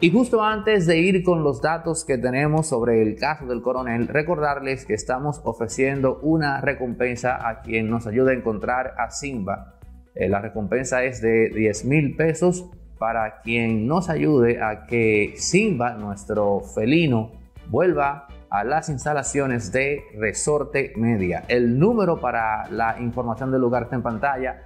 Y justo antes de ir con los datos que tenemos sobre el caso del coronel, recordarles que estamos ofreciendo una recompensa a quien nos ayude a encontrar a Simba. La recompensa es de 10,000 pesos para quien nos ayude a que Simba, nuestro felino, vuelva a las instalaciones de Resorte Media. El número para la información del lugar está en pantalla: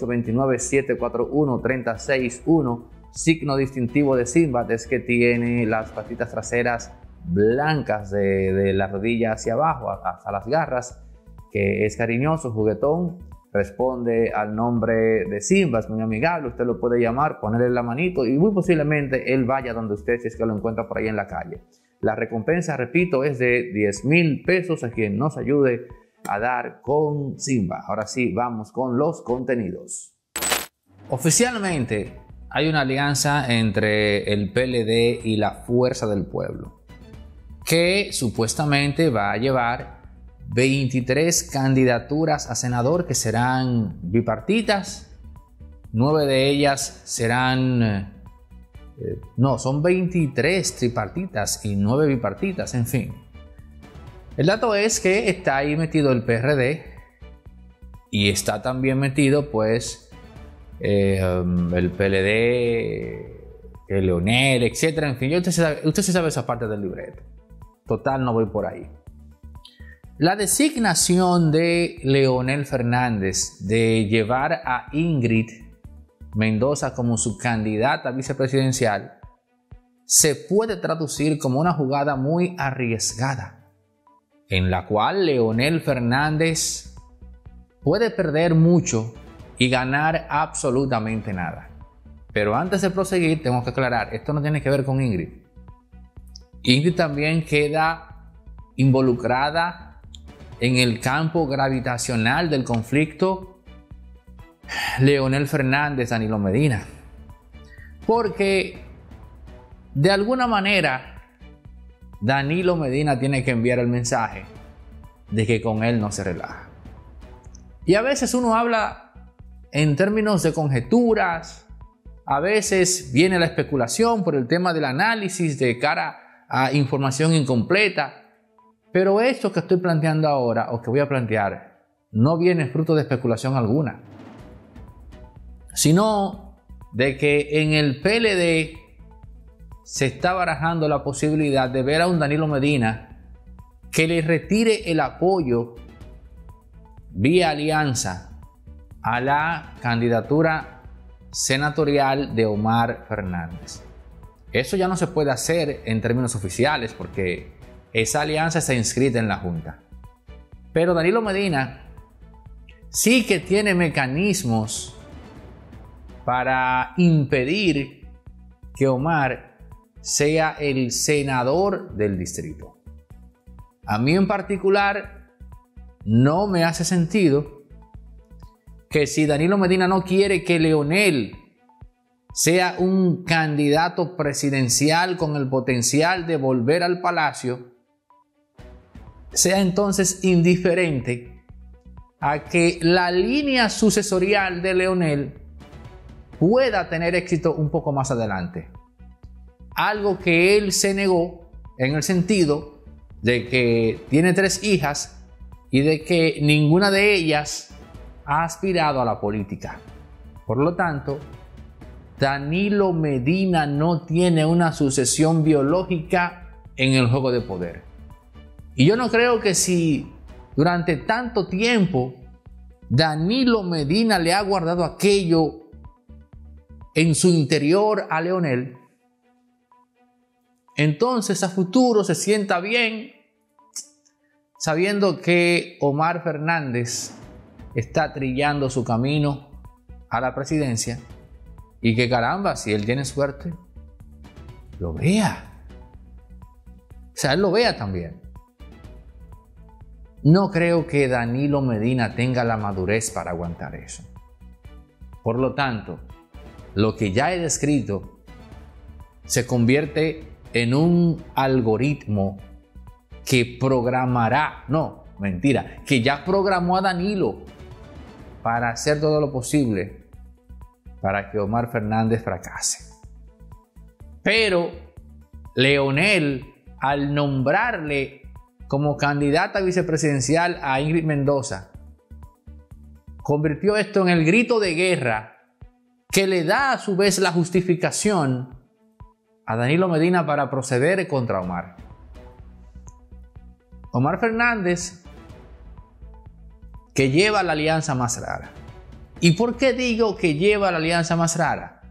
829-741-361. Signo distintivo de Simba es que tiene las patitas traseras blancas de la rodilla hacia abajo hasta las garras, que es cariñoso, juguetón, responde al nombre de Simba, es muy amigable. Usted lo puede llamar, ponerle la manito y muy posiblemente él vaya donde usted, si es que lo encuentra por ahí en la calle. La recompensa, repito, es de 10,000 pesos a quien nos ayude a dar con Simba. Ahora sí, vamos con los contenidos. Oficialmente hay una alianza entre el PLD y la Fuerza del Pueblo, que supuestamente va a llevar 23 candidaturas a senador que serán bipartitas. 9 de ellas serán... son 23 tripartitas y 9 bipartitas, en fin. El dato es que está ahí metido el PRD y está también metido pues el PLD, el Leonel, etcétera. En fin, usted sí sabe esa parte del libreto. Total, no voy por ahí. La designación de Leonel Fernández de llevar a Ingrid Mendoza como su candidata vicepresidencial se puede traducir como una jugada muy arriesgada, en la cual Leonel Fernández puede perder mucho y ganar absolutamente nada. Pero antes de proseguir, tengo que aclarar, esto no tiene que ver con Ingrid. Ingrid también queda involucrada en el campo gravitacional del conflicto Leonel Fernández, Danilo Medina, porque de alguna manera Danilo Medina tiene que enviar el mensaje de que con él no se relaja. Y a veces uno habla en términos de conjeturas, a veces viene la especulación por el tema del análisis de cara a información incompleta, pero esto que estoy planteando ahora o que voy a plantear no viene fruto de especulación alguna, sino de que en el PLD se está barajando la posibilidad de ver a un Danilo Medina que le retire el apoyo vía alianza a la candidatura senatorial de Omar Fernández. Eso ya no se puede hacer en términos oficiales porque esa alianza está inscrita en la Junta. Pero Danilo Medina sí que tiene mecanismos para impedir que Omar sea el senador del distrito. A mí en particular no me hace sentido que si Danilo Medina no quiere que Leonel sea un candidato presidencial con el potencial de volver al palacio, sea entonces indiferente a que la línea sucesorial de Leonel pueda tener éxito un poco más adelante. Algo que él se negó en el sentido de que tiene 3 hijas y de que ninguna de ellas ha aspirado a la política. Por lo tanto, Danilo Medina no tiene una sucesión biológica en el juego de poder. Y yo no creo que si durante tanto tiempo Danilo Medina le ha guardado aquello en su interior a Leonel, entonces a futuro se sienta bien sabiendo que Omar Fernández está trillando su camino a la presidencia y que caramba, si él tiene suerte, lo vea. O sea, él lo vea también. No creo que Danilo Medina tenga la madurez para aguantar eso. Por lo tanto, lo que ya he descrito se convierte en un algoritmo que programará, no, mentira, que ya programó a Danilo para hacer todo lo posible para que Omar Fernández fracase. Pero Leonel, al nombrarle como candidata vicepresidencial a Ingrid Mendoza, convirtió esto en el grito de guerra que le da a su vez la justificación a Danilo Medina para proceder contra Omar. Omar Fernández, que lleva la alianza más rara. ¿Y por qué digo que lleva la alianza más rara?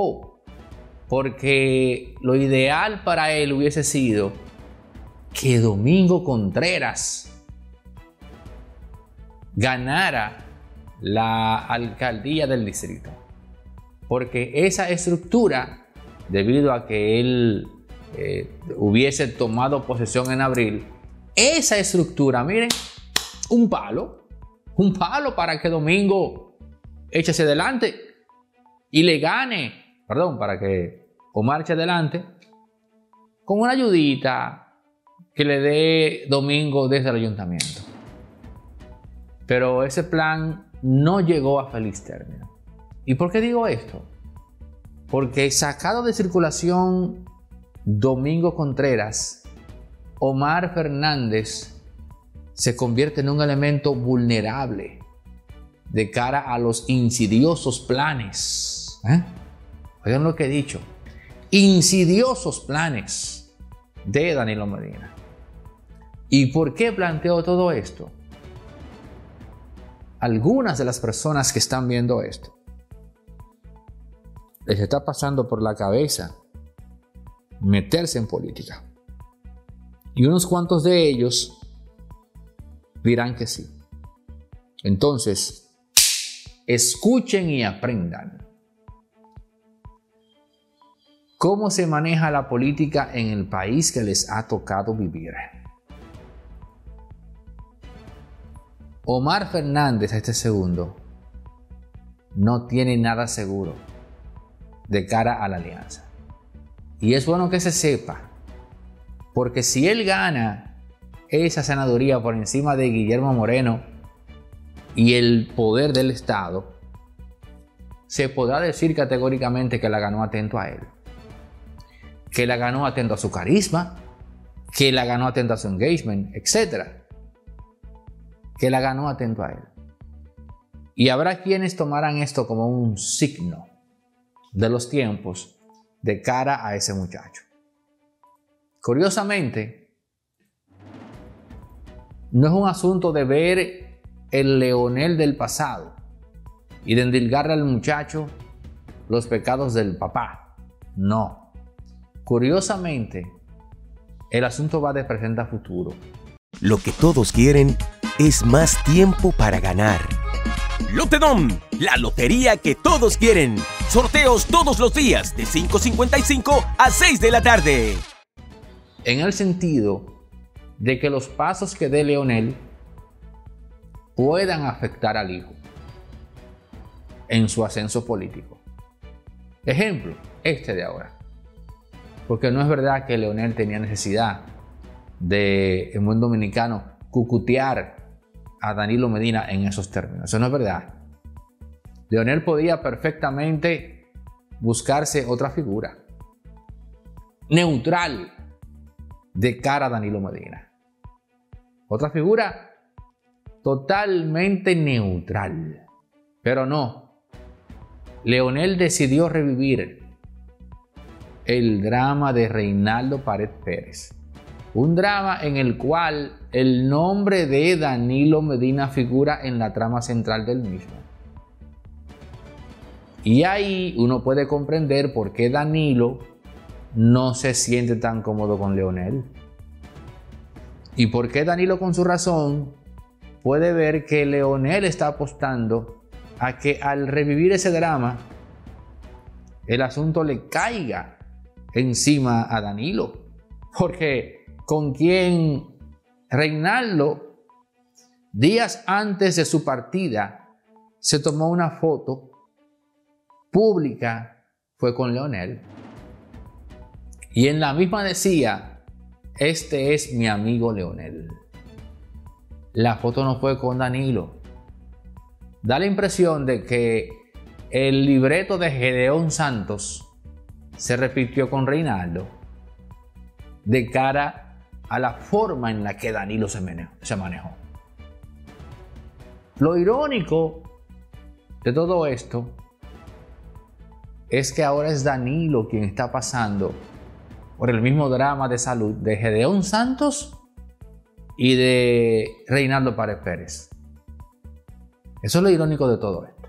Porque lo ideal para él hubiese sido que Domingo Contreras ganara la alcaldía del distrito. Porque esa estructura, debido a que él hubiese tomado posesión en abril, esa estructura, miren, un palo para que Domingo eche hacia adelante y le gane, para que Omar eche adelante, con una ayudita que le dé Domingo desde el ayuntamiento. Pero ese plan no llegó a feliz término. ¿Y por qué digo esto? Porque sacado de circulación Domingo Contreras, Omar Fernández se convierte en un elemento vulnerable de cara a los insidiosos planes. Oigan lo que he dicho. Insidiosos planes de Danilo Medina. ¿Y por qué planteo todo esto? Algunas de las personas que están viendo esto les está pasando por la cabeza meterse en política. Y unos cuantos de ellos dirán que sí. Entonces, escuchen y aprendan cómo se maneja la política en el país que les ha tocado vivir. Omar Fernández, este segundo, no tiene nada seguro de cara a la alianza. Y es bueno que se sepa, porque si él gana esa senaduría por encima de Guillermo Moreno y el poder del Estado, se podrá decir categóricamente que la ganó atento a él, que la ganó atento a su carisma, que la ganó atento a su engagement, etc. Que la ganó atento a él. Y habrá quienes tomarán esto como un signo de los tiempos de cara a ese muchacho. Curiosamente, no es un asunto de ver el Leonel del pasado y de endilgarle al muchacho los pecados del papá. No. Curiosamente, el asunto va de presente a futuro. Lo que todos quieren es más tiempo para ganar. Lotedom, la lotería que todos quieren. Sorteos todos los días de 5:55 a 6 de la tarde. En el sentido de que los pasos que dé Leonel puedan afectar al hijo en su ascenso político. Ejemplo, este de ahora. Porque no es verdad que Leonel tenía necesidad de, en buen dominicano, cucutear a Danilo Medina en esos términos. Eso no es verdad. Leonel podía perfectamente buscarse otra figura neutral de cara a Danilo Medina. Otra figura totalmente neutral. Pero no. Leonel decidió revivir el drama de Reinaldo Pared Pérez. Un drama en el cual el nombre de Danilo Medina figura en la trama central del mismo. Y ahí uno puede comprender por qué Danilo no se siente tan cómodo con Leonel. Y por qué Danilo, con su razón, puede ver que Leonel está apostando a que al revivir ese drama, el asunto le caiga encima a Danilo. Porque con quien Reinaldo, días antes de su partida, se tomó una foto pública, fue con Leonel. Y en la misma decía: este es mi amigo Leonel. La foto no fue con Danilo. Da la impresión de que el libreto de Gedeón Santos se repitió con Reinaldo. de cara a la forma en la que Danilo se manejó. Lo irónico de todo esto es que ahora es Danilo quien está pasando por el mismo drama de salud de Gedeón Santos y de Reinaldo Pared Pérez. Eso es lo irónico de todo esto.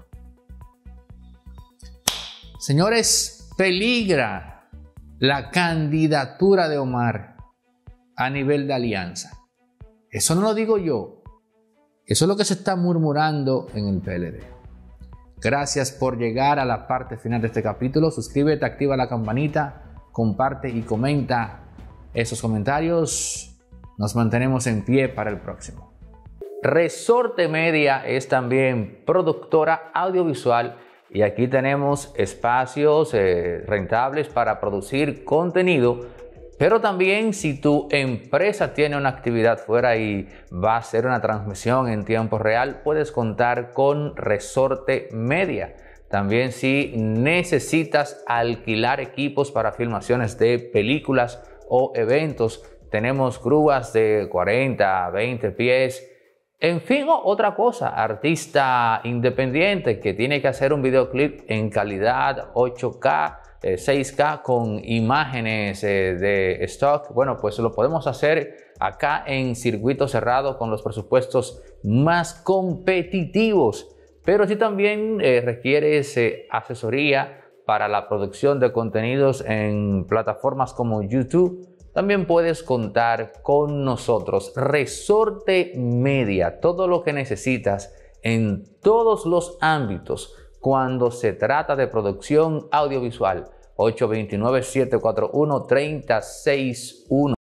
Señores, peligra la candidatura de Omar a nivel de alianza. Eso no lo digo yo. Eso es lo que se está murmurando en el PLD. Gracias por llegar a la parte final de este capítulo. Suscríbete, activa la campanita, comparte y comenta esos comentarios. Nos mantenemos en pie para el próximo. Resorte Media es también productora audiovisual y aquí tenemos espacios rentables para producir contenido, pero también si tu empresa tiene una actividad fuera y va a hacer una transmisión en tiempo real, puedes contar con Resorte Media. También si necesitas alquilar equipos para filmaciones de películas o eventos, tenemos grúas de 40 a 20 pies. En fin, otra cosa, artista independiente que tiene que hacer un videoclip en calidad 8K, 6K con imágenes de stock, bueno, pues lo podemos hacer acá en circuito cerrado con los presupuestos más competitivos. Pero si también requieres asesoría para la producción de contenidos en plataformas como YouTube, también puedes contar con nosotros. Resorte Media, todo lo que necesitas en todos los ámbitos cuando se trata de producción audiovisual. 829-741-3061.